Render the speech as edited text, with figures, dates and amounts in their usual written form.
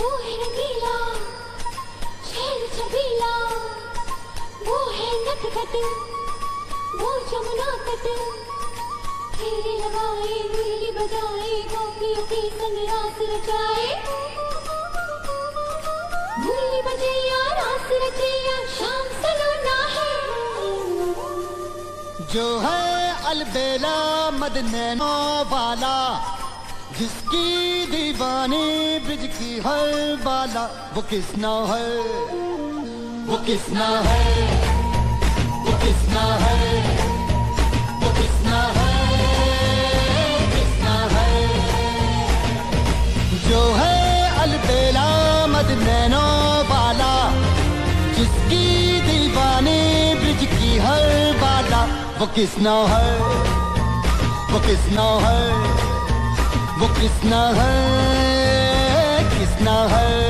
वो है रंगीला शहर छबीला, वो है नटखट वो जमुना तट, फेरे लगाए मुरली बजाए गोपियों के संग रास रचाए, मुरली बजैया रास रचैया शाम सलोना है। जो है अलबेला मद नैनों वाला, जिसकी दीवानी ब्रिज की हर बाला, वो किसना है, वो किसना है, वो किसना है, वो किसना है, किसना है। जो है अलबेला मद नैनों वाला, जिसकी दीवानी ब्रिज की हर बाला, वो किसना है, वो किसना है, वो किसना है, किसना है।